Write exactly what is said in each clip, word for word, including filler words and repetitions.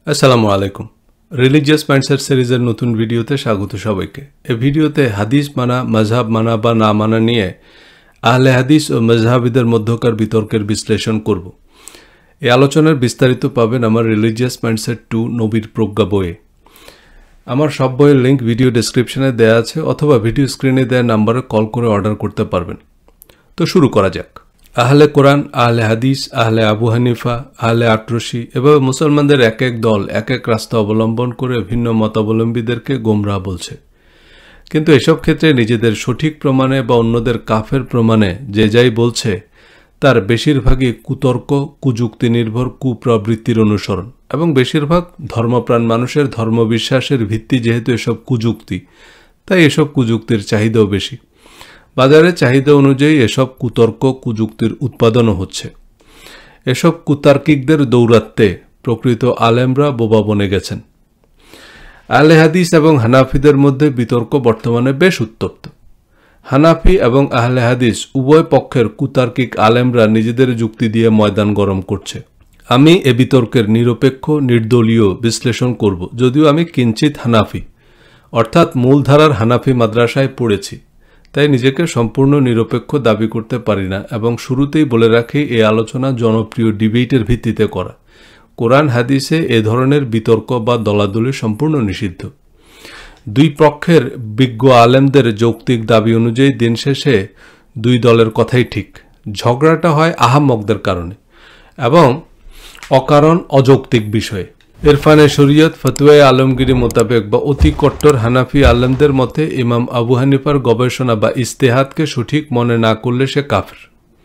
আসসালামু আলাইকুম। Religious mindset সিরিজের নতুন ভিডিওতে স্বাগত সবাইকে। এই ভিডিওতে হাদিস মানা, মাযহাব মানা বা না মানা নিয়ে আহলে হাদিস ও মাযহাবিদের মধ্যকার বিতর্কের বিশ্লেষণ করব। এই আলোচনার বিস্তারিত পাবেন আমার রিলিজিয়াস মাইন্ডসেট টু নবীর প্রজ্ঞা বইয়ে। আমার সব বইয়ের লিঙ্ক ভিডিও ডেসক্রিপশনে দেওয়া আছে অথবা ভিডিও স্ক্রিনে দেওয়া নাম্বারে কল করে অর্ডার করতে পারবেন। তো শুরু করা যাক। আহলে কোরআন, আহলে হাদিস, আহলে আবু হানিফা, আহলে আটরশি এভাবে মুসলমানদের এক এক দল এক এক রাস্তা অবলম্বন করে ভিন্ন মতাবলম্বীদেরকে গোমরাহ বলছে। কিন্তু এসব ক্ষেত্রে নিজেদের সঠিক প্রমাণে বা অন্যদের কাফের প্রমাণে যে যাই বলছে তার বেশিরভাগই কুতর্ক, কুযুক্তি নির্ভর কুপ্রবৃত্তির অনুসরণ এবং বেশিরভাগ ধর্মপ্রাণ মানুষের ধর্মবিশ্বাসের ভিত্তি যেহেতু এসব কুযুক্তি, তাই এসব কুযুক্তির চাহিদাও বেশি। বাজারে চাহিদা অনুযায়ী এসব কুতর্ক কুযুক্তির উৎপাদনও হচ্ছে। এসব কুতার্কিকদের দৌরাত্মে প্রকৃত আলেমরা বোবা বনে গেছেন। আহলে হাদিস এবং হানাফিদের মধ্যে বিতর্ক বর্তমানে বেশ উত্তপ্ত। হানাফি এবং আহলে হাদিস উভয় পক্ষের কুতার্কিক আলেমরা নিজেদের যুক্তি দিয়ে ময়দান গরম করছে। আমি এ বিতর্কের নিরপেক্ষ নির্দলীয় বিশ্লেষণ করব, যদিও আমি কিঞ্চিত হানাফি অর্থাৎ মূলধারার হানাফি মাদ্রাসায় পড়েছি, তাই নিজেকে সম্পূর্ণ নিরপেক্ষ দাবি করতে পারি না এবং শুরুতেই বলে রাখি এই আলোচনা জনপ্রিয় ডিবেটের ভিত্তিতে করা। কোরআন হাদিসে এ ধরনের বিতর্ক বা দলাদলি সম্পূর্ণ নিষিদ্ধ। দুই পক্ষের বিজ্ঞ আলেমদের যৌক্তিক দাবি অনুযায়ী দিন শেষে দুই দলের কথাই ঠিক। ঝগড়াটা হয় আহাম্মকদের কারণে এবং অকারণ অযৌক্তিক বিষয়ে। ইরফানে শরীয়ত ফতোয়ায়ে আলমগীরি মোতাবেক বা অতি কট্টর হানাফি আলেমদের মতে ইমাম আবু হানিফার গবেষণা বা ইস্তেহাদকে সঠিক মনে না করলে সে কাফের।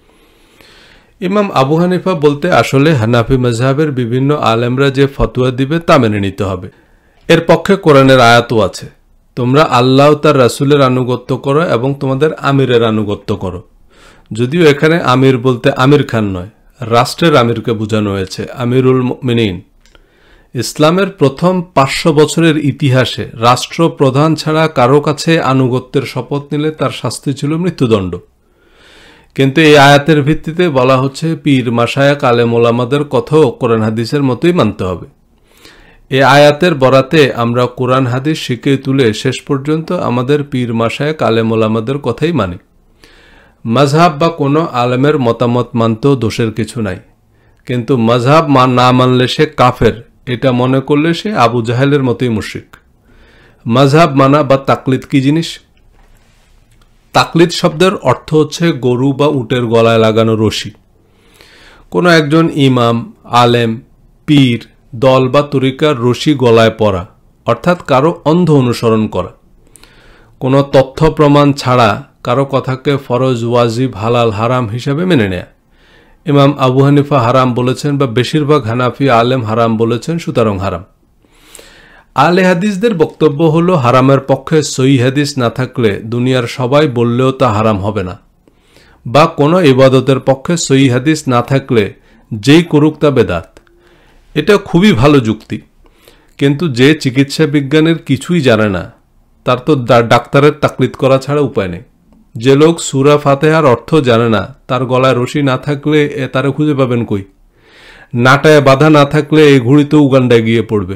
ইমাম আবু হানিফা বলতে আসলে হানাফি মাযহাবের বিভিন্ন আলেমরা যে ফতোয়া দিবে তা মেনে নিতে হবে। এর পক্ষে কোরআনের আয়াতও আছে, তোমরা আল্লাহ ও তার রাসূলের আনুগত্য করো এবং তোমাদের আমিরের আনুগত্য করো। যদিও এখানে আমির বলতে আমির খান নয়, রাষ্ট্রের আমিরকে বোঝানো হয়েছে, আমিরুল মুমিনিন। ইসলামের প্রথম পাঁচশো বছরের ইতিহাসে রাষ্ট্রপ্রধান ছাড়া কারো কাছে আনুগত্যের শপথ নিলে তার শাস্তি ছিল মৃত্যুদণ্ড। কিন্তু এই আয়াতের ভিত্তিতে বলা হচ্ছে পীর মাশায়েখ আলেম ওলামাদের কথাও কোরআন হাদিসের মতোই মানতে হবে। এই আয়াতের বরাতে আমরা কোরআন হাদিস শিখে তুলে শেষ পর্যন্ত আমাদের পীর মাশায়েখ আলেম ওলামাদের কথাই মানি। মাযহাব বা কোনো আলেমের মতামত মানতেও দোষের কিছু নাই, কিন্তু মাযহাব না মানলে সে কাফের, এটা মনে করলে সে আবু জাহেলের মতোই মুশরিক। মাযহাব মানা বা তাকলিদ কি জিনিস? তাকলিদ শব্দের অর্থ হচ্ছে গরু বা উটের গলায় লাগানো রশি। কোনো একজন ইমাম, আলেম, পীর, দল বা তরিকার রশি গলায় পরা, অর্থাৎ কারো অন্ধ অনুসরণ করা। কোনো তথ্য প্রমাণ ছাড়া কারো কথাকে ফরজ, ওয়াজিব, হালাল, হারাম হিসাবে মেনে নেয়া। ইমাম আবু হানিফা হারাম বলেছেন বা বেশিরভাগ হানাফি আলেম হারাম বলেছেন, সুতরাং হারাম। আহলে হাদিসদের বক্তব্য হলো হারামের পক্ষে সহিহ হাদিস না থাকলে দুনিয়ার সবাই বললেও তা হারাম হবে না, বা কোনো ইবাদতের পক্ষে সহিহ হাদিস না থাকলে যেই করুক তা বেদাত। এটা খুবই ভালো যুক্তি, কিন্তু যে চিকিৎসা বিজ্ঞানের কিছুই জানে না তার তো ডাক্তারের তাকলিদ করা ছাড়া উপায় নেই। যে লোক সূরা ফাতিহার অর্থ জানে না তার গলায় রশি না থাকলে এ তারা খুঁজে পাবেন কই? নাটায় বাধা না থাকলে এই ঘুড়ি তো উগান্ডায় গিয়ে পড়বে।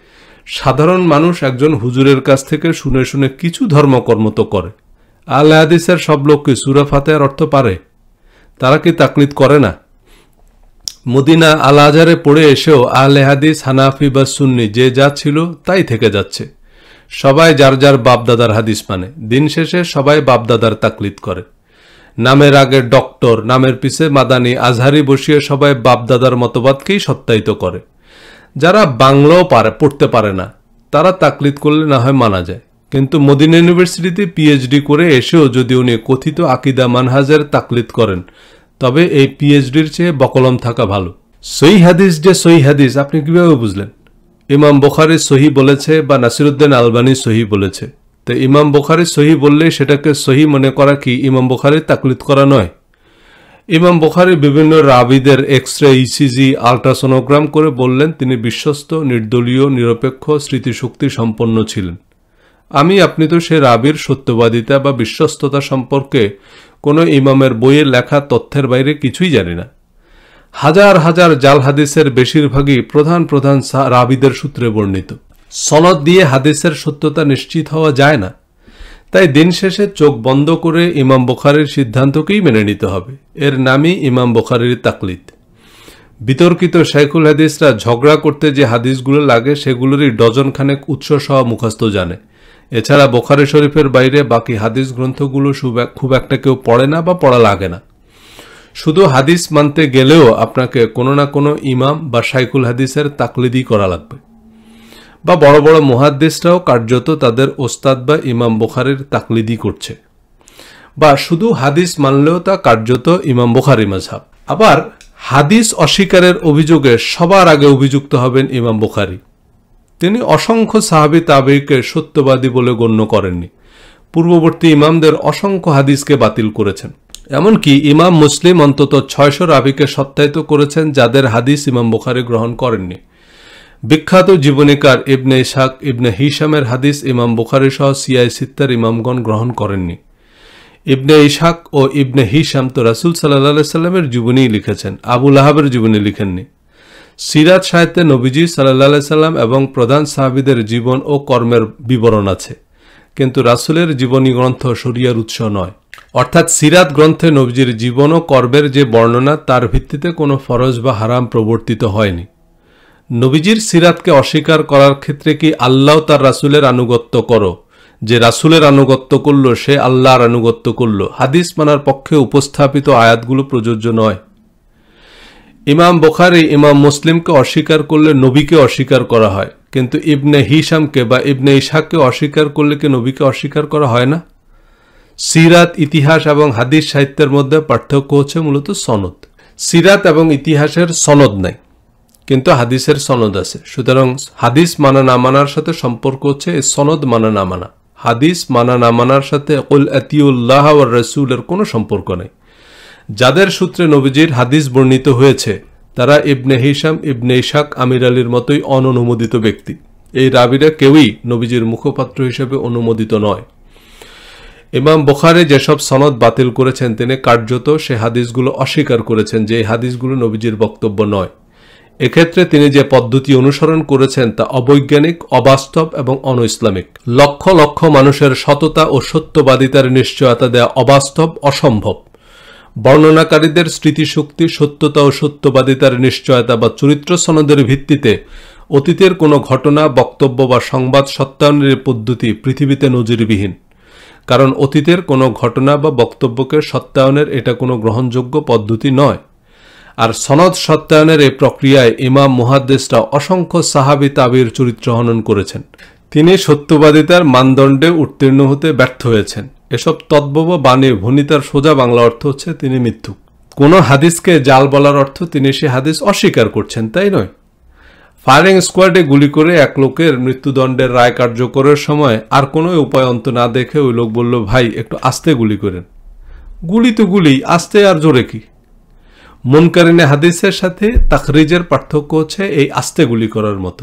সাধারণ মানুষ একজন হুজুরের কাছ থেকে শুনে শুনে কিছু ধর্মকর্ম তো করে। আহলে হাদিসের সব লোক কি সূরা ফাতিহার অর্থ পারে? তারা কি তাকলিদ করে না? মদিনা আল আজহারে পড়ে এসেও আহলে হাদিস, হানাফি বা সুন্নি যে যা ছিল তাই থেকে যাচ্ছে। সবাই যার যার বাপদাদার হাদিস মানে, দিন শেষে সবাই বাপদাদার তাকলিদ করে। নামের আগে ডক্টর, নামের পিছে মাদানি, আজহারি বসিয়ে সবাই বাপদাদার মতবাদকেই সত্যায়িত করে। যারা বাংলাও পারে পড়তে পারে না তারা তাকলিদ করলে না হয় মানা যায়, কিন্তু মদিনা ইউনিভার্সিটিতে পিএইচডি করে এসেও যদি উনি কথিত আকিদা মানহাজের তাকলিদ করেন তবে এই পিএইচডির চেয়ে বকলম থাকা ভালো। সহিহ হাদিস যে সহিহ হাদিস আপনি কিভাবে বুঝলেন? ইমাম বুখারী সহি বলেছে বা নাসিরউদ্দিন আলবানী সহি বলেছে, তো ইমাম বুখারী সহি বললেই সেটাকে সহি মনে করা কি ইমাম বুখারীর তাকলিদ করা নয়? ইমাম বুখারী বিভিন্ন রাবিদের এক্সরে, ইসিজি, আল্ট্রাসোনোগ্রাম করে বললেন তিনি বিশ্বস্ত, নির্দলীয়, নিরপেক্ষ, স্মৃতিশক্তি সম্পন্ন ছিলেন। আমি আপনি তো সে রাবির সত্যবাদিতা বা বিশ্বস্ততা সম্পর্কে কোনো ইমামের বইয়ে লেখা তথ্যের বাইরে কিছুই জানি না। হাজার হাজার জাল হাদিসের বেশিরভাগই প্রধান প্রধান রাবীদের সূত্রে বর্ণিত। সনদ দিয়ে হাদিসের সত্যতা নিশ্চিত হওয়া যায় না। তাই দিন শেষে চোখ বন্ধ করে ইমাম বুখারীর সিদ্ধান্তকেই মেনে নিতে হবে। এর নামই ইমাম বুখারীর তাকলিদ। বিতর্কিত শাইখুল হাদিসরা ঝগড়া করতে যে হাদিসগুলো লাগে সেগুলোরই ডজন খানেক উৎস সহ মুখস্থ জানে। এছাড়া বুখারী শরীফের বাইরে বাকি হাদিস গ্রন্থগুলো খুব একটা কেউ পড়ে না বা পড়া লাগে না। শুধু হাদিস মানতে গেলেও আপনাকে কোনো না কোনো ইমাম বা শাইখুল হাদিসের তাকলিদি করা লাগবে, বা বড় বড় মুহাদ্দিসরাও কার্যত তাদের ওস্তাদ বা ইমাম বুখারীর তাকলিদি করছে, বা শুধু হাদিস মানলেও তা কার্যত ইমাম বুখারী মাযহাব। আবার হাদিস অস্বীকারের অভিযোগে সবার আগে অভিযুক্ত হবেন ইমাম বুখারী। তিনি অসংখ্য সাহাবী তাবেঈকে সত্যবাদী বলে গণ্য করেননি। পূর্ববর্তী ইমামদের অসংখ্য হাদিসকে বাতিল করেছেন। এমনকি ইমাম মুসলিম অন্তত ছয়শ রাবীকে সত্যায়িত করেছেন যাদের হাদিস ইমাম বুখারী গ্রহণ করেননি। বিখ্যাত জীবনীকার ইবনে ইসহাক ইবনে হিশামের হাদিস ইমাম বুখারী সহ সিয়াই সিত্তার ইমামগণ গ্রহণ করেননি। ইবনে ইসহাক ও ইবনে হিশাম তো রাসূল সাল্লাল্লাহু আলাইহি সাল্লামের জীবনী লিখেছেন, আবু লাহাবের জীবনী লিখেননি। সিরাত সাহিত্যে নবীজি সাল্লাল্লাহু আলাইহি সাল্লাম এবং প্রধান সাহাবীদের জীবন ও কর্মের বিবরণ আছে, কিন্তু রাসূলের জীবনী গ্রন্থ শরিয়ার উৎস নয়। অর্থাৎ সিরাত গ্রন্থে নবীজির জীবন ও কর্মের যে বর্ণনা তার ভিত্তিতে কোনো ফরজ বা হারাম প্রবর্তিত হয়নি। নবীজির সিরাতকে অস্বীকার করার ক্ষেত্রে কি আল্লাহ তার রাসূলের আনুগত্য করো, যে রাসূলের আনুগত্য করল সে আল্লাহর আনুগত্য করল, হাদিস মানার পক্ষে উপস্থাপিত আয়াতগুলো প্রযোজ্য নয়। ইমাম বুখারী ইমাম মুসলিমকে অস্বীকার করলে নবীকে অস্বীকার করা হয়, কিন্তু ইবনে হিশামকে বা ইবনে ইসহাককে অস্বীকার করলে কি নবীকে অস্বীকার করা হয় না? সিরাত, ইতিহাস এবং হাদিস সাহিত্যের মধ্যে পার্থক্য হচ্ছে মূলত সনদ। সিরাত এবং ইতিহাসের সনদ নাই, কিন্তু হাদিসের সনদ আছে। সুতরাং হাদিস মানা না মানার সাথে সম্পর্ক হচ্ছে এই সনদ মানা না মানা। হাদিস মানা না মানার সাথে কুল আতিউল্লাহ ওয়ার রাসূলের কোনো সম্পর্ক নেই। যাদের সূত্রে নবীজির হাদিস বর্ণিত হয়েছে তারা ইবনে হিশাম, ইবনে ইসহাক, আমির আলীর মতোই অননুমোদিত ব্যক্তি। এই রাবীরা কেউই নবীজির মুখপাত্র হিসেবে অনুমোদিত নয়। ইমাম বুখারী যেসব সনদ বাতিল করেছেন তিনি কার্যত সে হাদিসগুলো অস্বীকার করেছেন যে এই হাদিসগুলো নবীজির বক্তব্য নয়। এক্ষেত্রে তিনি যে পদ্ধতি অনুসরণ করেছেন তা অবৈজ্ঞানিক, অবাস্তব এবং অনইসলামিক। লক্ষ লক্ষ মানুষের সততা ও সত্যবাদিতার নিশ্চয়তা দেয়া অবাস্তব, অসম্ভব। বর্ণনাকারীদের স্মৃতিশক্তি, সত্যতা ও সত্যবাদিতার নিশ্চয়তা বা চরিত্র সনদের ভিত্তিতে অতীতের কোনো ঘটনা, বক্তব্য বা সংবাদ সত্যায়নের পদ্ধতি পৃথিবীতে নজিরবিহীন। কারণ অতীতের কোনো ঘটনা বা বক্তব্যকে সত্যায়নের এটা কোনো গ্রহণযোগ্য পদ্ধতি নয়। আর সনদ সত্যায়নের এই প্রক্রিয়ায় ইমাম মুহাদ্দিসরা অসংখ্য সাহাবী তাবেঈর চরিত্র হনন করেছেন। তিনি সত্যবাদিতার মানদণ্ডে উত্তীর্ণ হতে ব্যর্থ হয়েছেন। এসব তদ্ভব বাণীর ভণিতার সোজা বাংলা অর্থ হচ্ছে তিনি মিথ্যুক। কোনো হাদিসকে জাল বলার অর্থ তিনি সে হাদিস অস্বীকার করছেন, তাই নয়। ফায়ারিং স্কোয়াডে গুলি করে এক লোকের মৃত্যুদণ্ডের রায় কার্যকরের সময় আর কোনো উপায় অন্ত না দেখে ওই লোক বলল, ভাই একটু আস্তে গুলি করেন। গুলি তো গুলি, আস্তে আর জোরে কি? মুনকারিনে হাদিসের সাথে তাখরিজের পার্থক্য হচ্ছে এই আস্তে গুলি করার মতো।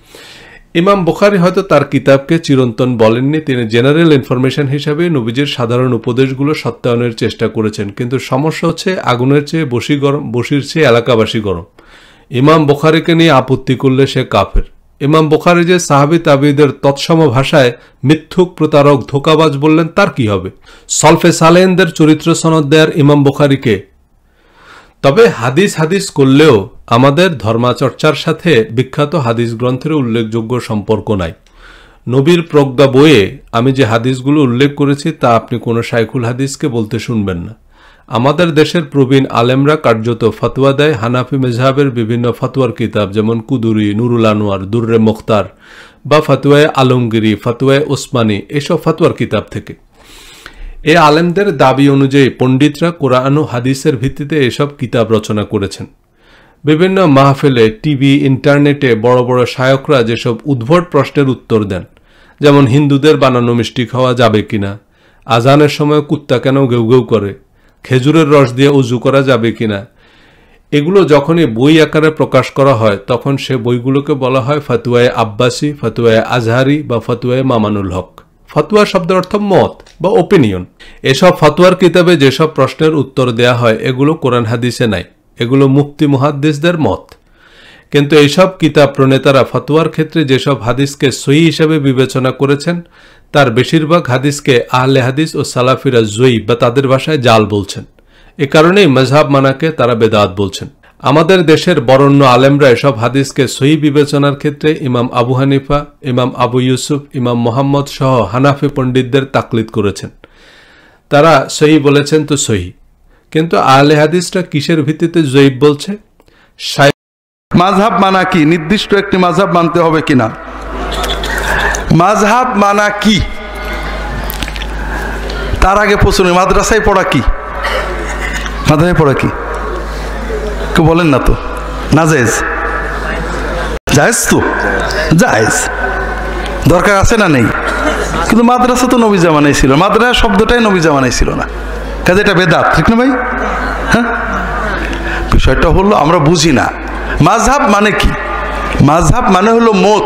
ইমাম বুখারী হয়তো তার কিতাবকে চিরন্তন বলেননি, তিনি জেনারেল ইনফরমেশন হিসাবে নবীজির সাধারণ উপদেশগুলো সত্যায়নের চেষ্টা করেছেন। কিন্তু সমস্যা হচ্ছে আগুনের চেয়ে বসি গরম, বসির চেয়ে এলাকাবাসী গরম। ইমাম বুখারীকে নিয়ে আপত্তি করলে সে কাফের। ইমাম বুখারী যে সাহাবী তাবেঈদের তৎসম ভাষায় মিথ্যুক, প্রতারক, ধোঁকাবাজ বললেন তার কি হবে? সলফে সালেহিনদের চরিত্র সনদ দেয়ার ইমাম বুখারীকে। তবে হাদিস হাদিস করলেও আমাদের ধর্মাচর্চার সাথে বিখ্যাত হাদিস গ্রন্থের উল্লেখযোগ্য সম্পর্ক নাই। নবীর প্রজ্ঞা বইয়ে আমি যে হাদিসগুলো উল্লেখ করেছি তা আপনি কোনো শাইখুল হাদিসকে বলতে শুনবেন না। আমাদের দেশের প্রবীণ আলেমরা কার্যত ফতোয়া দেয় হানাফি মেজহাবের বিভিন্ন ফতোয়ার কিতাব, যেমন কুদুরি, নুরুল আনোয়ার, দুররে মুখতার বা ফতোয়ায়ে আলমগিরি, ফতোয়ায়ে ওসমানী, এসব ফতোয়ার কিতাব থেকে। এ আলেমদের দাবি অনুযায়ী পণ্ডিতরা কোরআন ও হাদিসের ভিত্তিতে এসব কিতাব রচনা করেছেন। বিভিন্ন মাহফিলে, টিভি, ইন্টারনেটে বড় বড় শায়করা যেসব উদ্ভট প্রশ্নের উত্তর দেন, যেমন হিন্দুদের বানানো মিষ্টি খাওয়া যাবে কিনা, আজানের সময় কুত্তা কেন গেউ গেউ করে, খেজুরের রস দিয়ে উজু করা যাবে কিনা, এগুলো যখনই বই আকারে প্রকাশ করা হয় তখন সে বইগুলোকে বলা হয় ফতোয়ায়ে আব্বাসি, ফতোয়ায়ে আজহারি বা ফতোয়ায়ে মামানুল হক। ফতোয়া শব্দের অর্থ মত বা ওপিনিয়ন। এসব ফতোয়ার কিতাবে যেসব প্রশ্নের উত্তর দেয়া হয় এগুলো কোরআন হাদিসে নাই। এগুলো মুফতি মুহাদ্দিসদের মত। কিন্তু এইসব কিতাব প্রণেতারা ফতোয়ার ক্ষেত্রে যেসব হাদিসকে সহিহ হিসেবে বিবেচনা করেছেন তার বেশিরভাগ হাদিসকে আহলে হাদিস ও সালাফিরা যঈফ বা তাদের ভাষায় জাল বলছেন। এ কারণেই মাযহাব মানাকে তারা বেদাত বলছেন। আমাদের দেশের বরেণ্য আলেমরা এসব হাদিসকে সহিহ বিবেচনার ক্ষেত্রে ইমাম আবু হানিফা, ইমাম আবু ইউসুফ, ইমাম মোহাম্মদ সহ হানাফি পণ্ডিতদের তাকলিদ করেছেন। তারা সহিহ বলেছেন তো সহিহ, কিন্তু আহলে হাদিসরা কিসের ভিত্তিতে যঈফ বলছে? মাযহাব মানা কি? নির্দিষ্ট একটি মাযহাব মানতে হবে কিনা? মাযহাব মানা কি তার আগে প্রশ্ন, মাদ্রাসায় পড়া কি? মাদ্রাসায় পড়া কি কেউ বলেন না তো? না জায়েজ? জায়েজ তো, জায়েজ, দরকার আছে না নেই? কিন্তু মাদ্রাসা তো নবী জামানায় ছিল, মাদ্রাসা শব্দটাই নবী জামানায় ছিল না, কাজে এটা বেদাত, ঠিক না ভাই? হ্যাঁ, বিষয়টা হলো আমরা বুঝি না মাযহাব মানে কি। মাযহাব মানে হলো মত।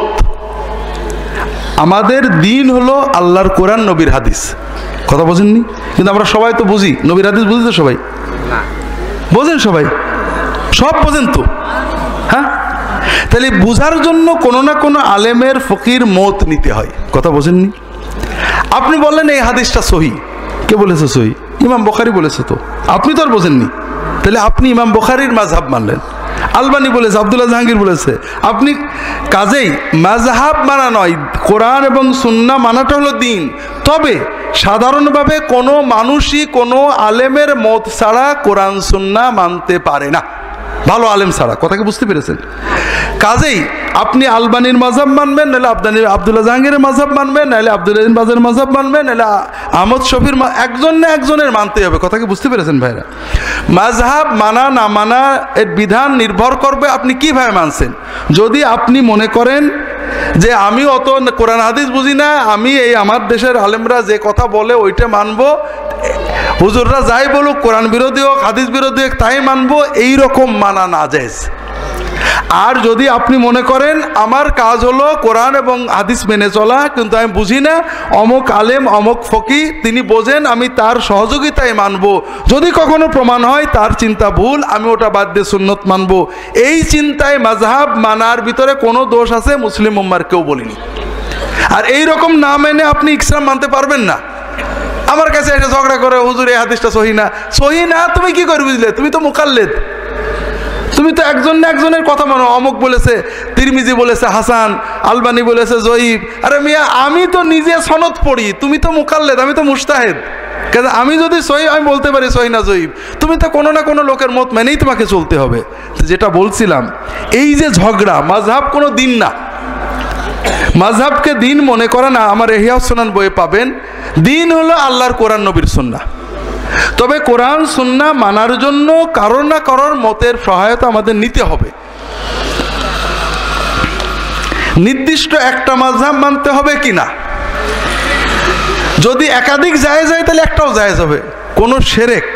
আমাদের দিন হলো আল্লাহর কোরআন, নবীর হাদিস। কথা বোঝেননি? কিন্তু আমরা সবাই তো বুঝি, নবীর হাদিস বুঝি তো সবাই? বোঝেন সবাই? সব বোঝেন তো? হ্যাঁ, তাহলে বুঝার জন্য কোনো না কোনো আলেমের ফকির মত নিতে হয়। কথা বোঝেননি? আপনি বললেন এই হাদিসটা সহিহ, কে বলেছে সহিহ? ইমাম বুখারী বলেছে, তো আপনি তো আর বোঝেননি, তাহলে আপনি ইমাম বুখারীর মাযহাব মানলেন। আলবানী বলেছে, আব্দুল্লাহ জাহাঙ্গীর বলেছে, আপনি কাজেই মাযহাব মানা নয়, কোরআন এবং সুন্নাহ মানাটা হলো দিন। তবে সাধারণভাবে কোনো মানুষই কোনো আলেমের মত ছাড়া কোরআন সুন্নাহ মানতে পারে না, ভালো আলেম ছাড়া। কথাকে বুঝতে পেরেছেন? কাজেই আপনি আলবানীর মাযহাব মানবেন, নাহলে আব্দানি আব্দুল্লাহ জাহাঙ্গীরের মাযহাব মানবেন, নাহলে আব্দুল আজিজ বাজারের মাযহাব মানবেন, নাহলে আহমদ শফির, একজন না একজনের মানতে হবে। কথাকে বুঝতে পেরেছেন ভাইরা? মাযহাব মানা না মানা এর বিধান নির্ভর করবে আপনি কিভাবে মানছেন। যদি আপনি মনে করেন যে আমি অত কোরআন হাদিস বুঝি না, আমি এই আমার দেশের আলেমরা যে কথা বলে ওইটা মানবো, হুজুররা যাই বলুক, কোরআন বিরোধী হোক হাদিস বিরোধী হোক তাই মানবো, এইরকম মানা না জায়েজ। আর যদি আপনি মনে করেন আমার কাজ হলো কোরআন এবং হাদিস মেনে চলা, কিন্তু আমি বুঝি না, অমুক আলেম অমুক ফকি তিনি বোঝেন, আমি তার সহযোগিতায় মানবো, যদি কখনো প্রমাণ হয় তার চিন্তা ভুল, আমি ওটা বাদ দিয়ে সুন্নত মানবো, এই চিন্তায় মাযহাব মানার ভিতরে কোনো দোষ আছে মুসলিম উম্মার কেউ বলিনি। আর এই রকম না মেনে আপনি ইসলাম মানতে পারবেন না। আমার কাছে একটা ঝগড়া করে, হুজুর এই হাদিসটা সহিহ না। সহিহ না তুমি কি করে বুঝলে? তুমি তো মুকাল্লিদ, তুমি তো একজন না একজনের কথা মানো। অমুক বলেছে তিরমিজি বলেছে হাসান, আলবানী বলেছে জয়ীব। আরে মিয়া, আমি তো নিজে সনদ পড়ি, তুমি তো মুকাল্লিদ, আমি তো মুজতাহিদ। কাজে আমি যদি সহিহ আমি বলতে পারি সহিহ না জয়ীব, তুমি তো কোনো না কোনো লোকের মত মেনেই তোমাকে চলতে হবে। যেটা বলছিলাম, এই যে ঝগড়া, মাযহাব কোনো দিন না। মাযহাবকে দিন মনে করে না, আমার ইহয়া সুনান বইয়ে পাবেন, দিন হলো আল্লাহর কোরআন নবীর সুন্নাহ। তবে কোরআন সুন্নাহ মানার জন্য কারো না কারোর মতের সহায়তা আমাদের নিতে হবে। নির্দিষ্ট একটা মাযহাব মানতে হবে কিনা, যদি একাধিক জায়েজ হয় তাহলে একটাও জায়েজ হবে। কোন শিরক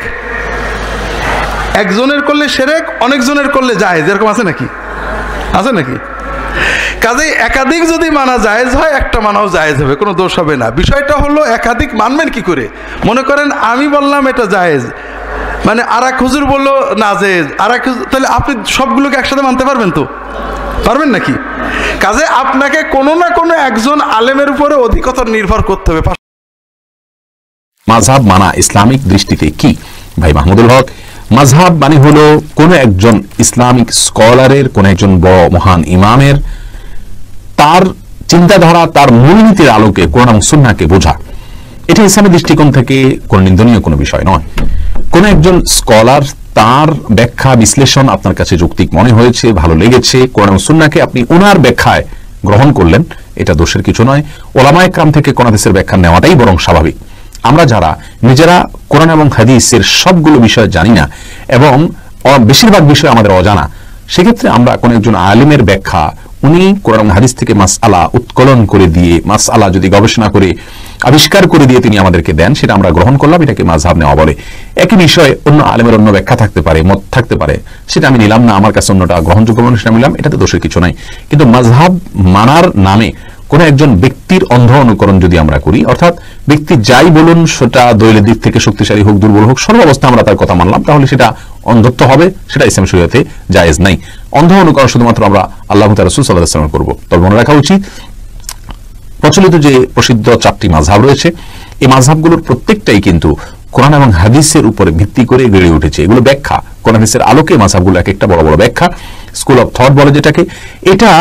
একজনের করলে শিরক, অনেকজনের করলে জায়েজ, এরকম আছে নাকি? আছে নাকি? কাজেই একাধিক যদি মানা জায়েজ হয়, একটা মানাও জায়েজ হবে, কোনো দোষ হবে না। বিষয়টা হলো একাধিক মানবেন কি করে। মনে করেন আমি বললাম এটা জায়েজ, মানে আর এক হুজুর বললো না জায়েজ, আর এক হুজুর, তাহলে আপনি সবগুলোকে একসাথে মানতে পারবেন তো? পারবেন নাকি? কাজে আপনাকে কোনো না কোনো একজন আলেমের উপরে অধিকতর নির্ভর করতে হবে। মাযহাব মানা ইসলামিক দৃষ্টিতে কি? ভাই মাহমুদুল হক, মাযহাব মানে হলো কোন একজন ইসলামিক স্কলারের, কোন একজন বড় মহান ইমামের তার চিন্তাধারা, তার মূলনীতির আলোকে কোরআন এবং সুন্নাহকে বোঝা। এটা ইসলামের দৃষ্টিকোণ থেকে কোনো নিন্দনীয় কোনো বিষয় নয়। কোন একজন স্কলার তার ব্যাখ্যা বিশ্লেষণ আপনার কাছে যৌক্তিক মনে হয়েছে, ভালো লেগেছে, কোরআন এবং সুন্নাহকে আপনি ওনার ব্যাখ্যায় গ্রহণ করলেন, এটা দোষের কিছু নয়। ওলামায়ে কেরাম থেকে কোন হাদিসের ব্যাখ্যা নেওয়াটাই বরং স্বাভাবিক। আমরা যারা নিজেরা কোরআন এবং হাদিসের সবগুলো বিষয় জানি না এবং বেশিরভাগ বিষয় আমাদের অজানা, সেক্ষেত্রে আমরা কোন একজন আলিমের ব্যাখ্যা, উনি কোরআন হাদিস থেকে মাসআলা উৎকলন করে দিয়ে, মাসআলা যদি গবেষণা করে আবিষ্কার করে দিয়ে তিনি আমাদেরকে দেন, সেটা আমরা গ্রহণ করলাম, এটাকে মাযহাব নেওয়া বলে। একই বিষয়ে অন্য আলেমের অন্য ব্যাখ্যা থাকতে পারে, মত থাকতে পারে, সেটা আমি নিলাম না, আমার কাছে অন্যটা গ্রহণযোগ্য মনে সেটা নিলাম, এটাতে দোষের কিছু নাই। কিন্তু মাযহাব মানার নামে কোন একজন ব্যক্তির অন্ধ অনুকরণ যদি আমরা করি, অর্থাৎ ব্যক্তি যাই বলুন সেটা দলিলের দিক থেকে শক্তিশালী হোক দুর্বল হোক সর্বাবস্থা আমরা তার কথা মানলাম, তাহলে সেটা অন্ধত্ব হবে, সেটা ইসলাম শরীয়তে জায়েজ নাই। অন্ধ অনুকরণ শুধুমাত্র আমরা আল্লাহ তাআলা রাসূল সাল্লাল্লাহু আলাইহি ওয়াসাল্লাম করব। তবে মনে রাখা উচিত প্রচলিত যে প্রসিদ্ধ চারটি মাযহাব রয়েছে এই মাযহাবগুলোর প্রত্যেকটাই কিন্তু কোরআন এবং হাদিসের উপরে ভিত্তি করে গড়ে উঠেছে। এগুলো ব্যাখ্যা, কোরআন হাদিসের আলোকে মাযহাবগুলো এক একটা বড় বড় ব্যাখ্যা, স্কুল অফ থট বলে যেটাকে। এটা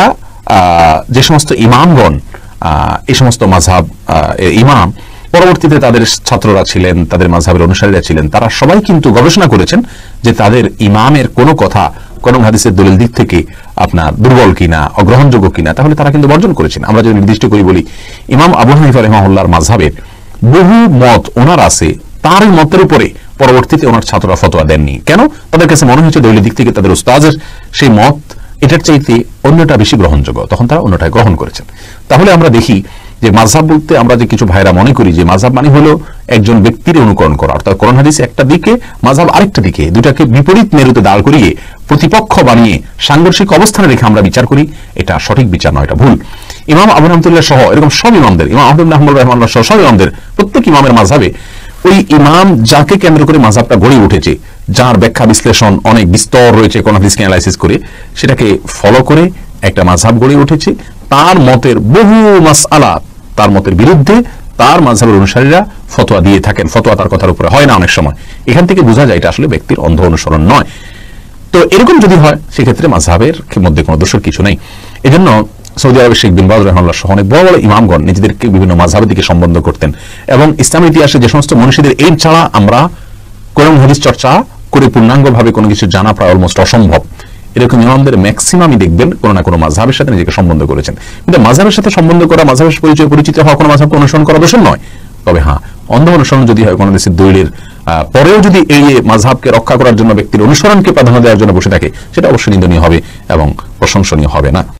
যে সমস্ত ইমামগণ এই সমস্ত মাযহাব ইমাম পরবর্তীতে তাদের ছাত্ররা ছিলেন, তাদের মাযহাবের অনুসারীরা ছিলেন, তারা সবাই কিন্তু গবেষণা করেছেন যে তাদের ইমামের কোনো কথা কোন হাদিসের দলিল দিক থেকে আপনার দুর্বল কিনা, অগ্রহণযোগ্য কিনা, তাহলে তারা কিন্তু বর্জন করেছেন। আমরা যদি নির্দিষ্ট করি বলি, ইমাম আবু হানিফা রাহিমাহুল্লাহর মাযহাবের বহু মত ওনার আছে, তার মতের উপরে পরবর্তীতে ওনার ছাত্ররা ফতোয়া দেননি। কেন? তাদের কাছে মনে হয়েছে দলিল দিক থেকে তাদের উস্তাদের সেই মত এটার চাইতে অন্যটা বেশি গ্রহণযোগ্য, তখন তারা অন্যটা গ্রহণ করেছেন। তাহলে আমরা দেখি যে মাযহাব বলতে আমরা যে কিছু ভাইরা মনে করি যে মাযহাব মানে হলো একজন ব্যক্তির অনুকরণ করা, অর্থাৎ কোরআন হাদিস একটা দিকে মাযহাব আরেকটা দিকে, দুটাকে বিপরীত মেরুতে দাঁড় করিয়ে প্রতিপক্ষ বানিয়ে সাংঘর্ষিক অবস্থানে রেখে আমরা বিচার করি, এটা সঠিক বিচার নয়, এটা ভুল। ইমাম আবু হানিফা সহ এরকম সব ইমামদের, ইমাম আহমদ রাহমানুল্লাহ সহ সব ইমামদের প্রত্যেক ইমামের মাযহাবে ওই ইমাম যাকে কেন্দ্র করে মাযহাবটা গড়ে উঠেছে, যার ব্যাখ্যা বিশ্লেষণ অনেক বিস্তর রয়েছে কোন হাদিসকে অ্যানালাইসিস করে, সেটাকে ফলো করে একটা মাযহাব গড়ে উঠেছে। তার মতের বহু মাসআলা তার মতের বিরুদ্ধে তার মাযহাবের অনুসারীরা ফতোয়া দিয়ে থাকেন, ফতোয়া তার কথার উপরে হয় না অনেক সময়। এখান থেকে বোঝা যায় এটা আসলে ব্যক্তির অন্ধ অনুসরণ নয়। তো এরকম যদি হয় সেক্ষেত্রে মাযহাবের মধ্যে কোনো দোষের কিছু নেই। এজন্য সৌদি আরবের শেখ বিন বাজ রাহিমাহুল্লাহ সহ অনেক বড় বড় ইমামগণ নিজেদেরকে বিভিন্ন মাযহাবের দিকে সম্বন্ধ করতেন, এবং ইসলামী ইতিহাসে যে সমস্ত মনীষীদের এই ছাড়া আমরা কোরআন হাদিস চর্চা করে পূর্ণাঙ্গভাবে কোনো কিছু জানা প্রায় অলমোস্ট অসম্ভব, এরকম ইমামদের ম্যাক্সিমামই দেখবেন কোনো না কোনো মাযহাবের সাথে নিজেকে সম্বন্ধ করেছেন। কিন্তু মাযহাবের সাথে সম্বন্ধ করা, মাযহাবের পরিচয় পরিচিত হওয়া কোনো মাযহাবকে অনুসরণ করা দোষণ নয়। তবে হ্যাঁ, অন্ধ অনুসরণ যদি হয় কোনো দেশের দলিলের পরেও যদি এই মাযহাবকে রক্ষা করার জন্য ব্যক্তির অনুসরণকে প্রাধান্য দেওয়ার জন্য বসে থাকে, সেটা অবশ্যই নিন্দনীয় হবে এবং প্রশংসনীয় হবে না।